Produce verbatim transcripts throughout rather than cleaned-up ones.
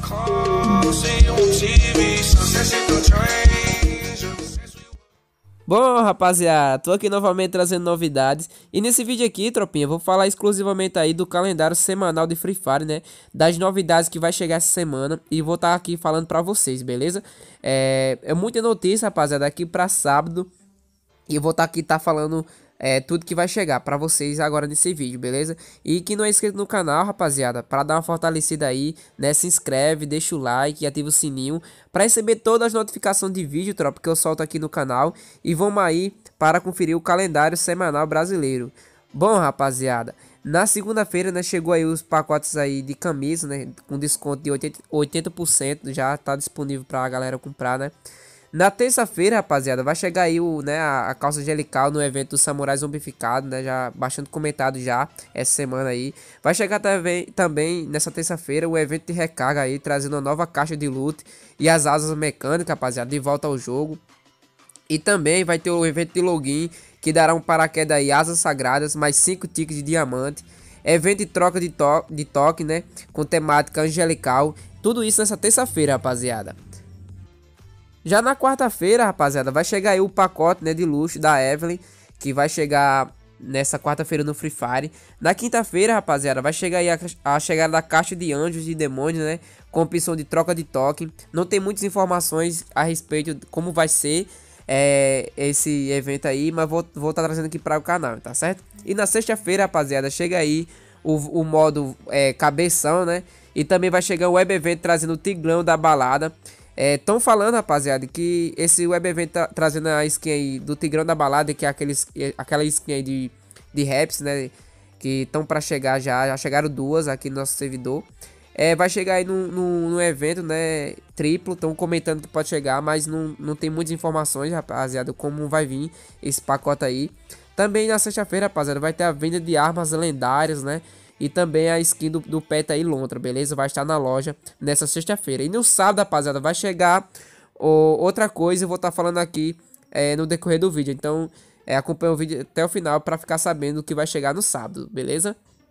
Bom, rapaziada, tô aqui novamente trazendo novidades. E nesse vídeo aqui, tropinha, eu vou falar exclusivamente aí do calendário semanal de Free Fire, né? Das novidades que vai chegar essa semana. E vou estar aqui falando pra vocês, beleza? É, é muita notícia, rapaziada, aqui pra sábado. E eu vou estar aqui tá falando é, tudo que vai chegar pra vocês agora nesse vídeo, beleza? E que não é inscrito no canal, rapaziada, pra dar uma fortalecida aí, né? Se inscreve, deixa o like e ativa o sininho pra receber todas as notificações de vídeo, tropa, que eu solto aqui no canal. E vamos aí para conferir o calendário semanal brasileiro. Bom, rapaziada, na segunda-feira, né, chegou aí os pacotes aí de camisa, né? Com desconto de oitenta por cento, já tá disponível pra galera comprar, né? Na terça-feira, rapaziada, vai chegar aí o, né, a, a calça angelical no evento do Samurai Zombificado, né, já bastante comentado já essa semana aí. Vai chegar também, também nessa terça-feira o evento de recarga aí, trazendo uma nova caixa de loot e as asas mecânicas, rapaziada, de volta ao jogo. E também vai ter o evento de login, que dará um paraquedas aí, asas sagradas, mais cinco tickets de diamante. Evento de troca de, to de toque, né, com temática angelical. Tudo isso nessa terça-feira, rapaziada. Já na quarta-feira, rapaziada, vai chegar aí o pacote, né, de luxo da Evelyn, que vai chegar nessa quarta-feira no Free Fire. Na quinta-feira, rapaziada, vai chegar aí a, a chegada da caixa de anjos e demônios, né, com opção de troca de token. Não tem muitas informações a respeito de como vai ser é, esse evento aí, mas vou estar vou tá trazendo aqui para o canal, tá certo? E na sexta-feira, rapaziada, chega aí o, o modo é, cabeção, né, e também vai chegar o web event trazendo o Tigrão da balada. Estão é, falando, rapaziada, que esse web event tá trazendo a skin aí do Tigrão da balada, que é aqueles, aquela skin aí de, de raps, né? Que estão para chegar já, já chegaram duas aqui no nosso servidor. É, vai chegar aí no, no, no evento, né? Triplo, estão comentando que pode chegar, mas não, não tem muitas informações, rapaziada, como vai vir esse pacote aí. Também na sexta-feira, rapaziada, vai ter a venda de armas lendárias, né? E também a skin do, do pet aí, Lontra, beleza? Vai estar na loja nessa sexta-feira. E no sábado, rapaziada, vai chegar oh, outra coisa. Eu vou estar falando aqui é, no decorrer do vídeo. Então, é, acompanha o vídeo até o final para ficar sabendo o que vai chegar no sábado, beleza?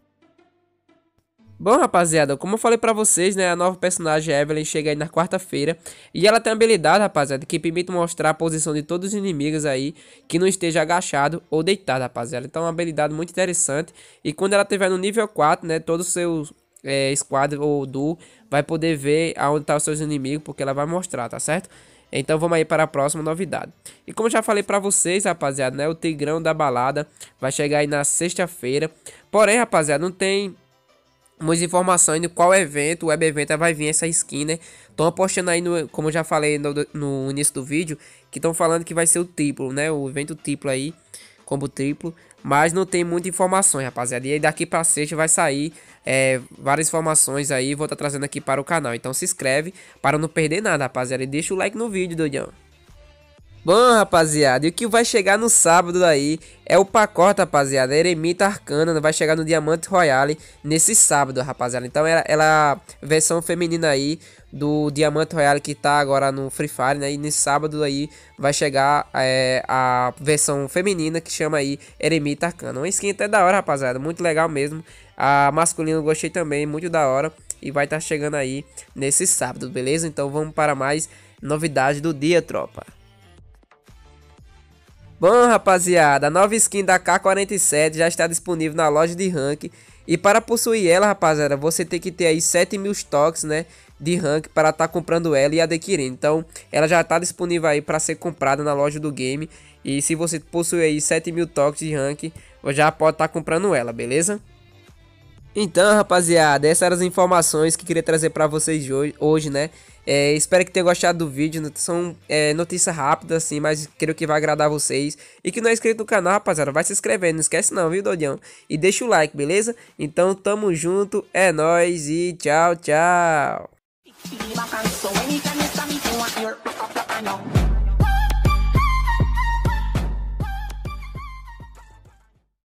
Bom, rapaziada, como eu falei pra vocês, né, a nova personagem Evelyn chega aí na quarta-feira. E ela tem a habilidade, rapaziada, que permite mostrar a posição de todos os inimigos aí que não esteja agachado ou deitado, rapaziada. Então é uma habilidade muito interessante. E quando ela estiver no nível quatro, né, todos os seus é, squad ou duo vai poder ver aonde tá os seus inimigos, porque ela vai mostrar, tá certo? Então vamos aí para a próxima novidade. E como eu já falei pra vocês, rapaziada, né, o Tigrão da balada vai chegar aí na sexta-feira. Porém, rapaziada, não tem muitas informações de qual evento, o web evento vai vir essa skin, né? Estão apostando aí, no, como eu já falei no, no início do vídeo, que estão falando que vai ser o triplo, né? O evento triplo aí, combo triplo. Mas não tem muitas informações, rapaziada. E aí daqui pra sexta vai sair é, várias informações aí, vou estar tá trazendo aqui para o canal. Então se inscreve para não perder nada, rapaziada. E deixa o like no vídeo, doidão. Bom, rapaziada, e o que vai chegar no sábado aí é o pacote, rapaziada, Eremita Arcana, vai chegar no Diamante Royale nesse sábado, rapaziada. Então ela, ela versão feminina aí do Diamante Royale que tá agora no Free Fire, né? E nesse sábado aí vai chegar é, a versão feminina que chama aí Eremita Arcana. Uma skin até da hora, rapaziada, muito legal mesmo. A masculina eu gostei também, muito da hora. E vai estar tá chegando aí nesse sábado, beleza? Então vamos para mais novidades do dia, tropa. Bom, rapaziada, a nova skin da K quarenta e sete já está disponível na loja de rank. E para possuir ela, rapaziada, você tem que ter aí sete mil estoques, né, de rank para estar tá comprando ela e adquirindo. Então, ela já está disponível aí para ser comprada na loja do game. E se você possui aí sete mil toques de rank, já pode estar tá comprando ela, beleza? Então, rapaziada, essas eram as informações que queria trazer para vocês hoje, hoje, né? É, espero que tenham gostado do vídeo. São é, notícias rápidas assim, mas creio que vai agradar vocês. E que não é inscrito no canal, rapaziada, vai se inscrevendo, não esquece não, viu, doidão? E deixa o like, beleza? Então, tamo junto, é nóis e tchau, tchau.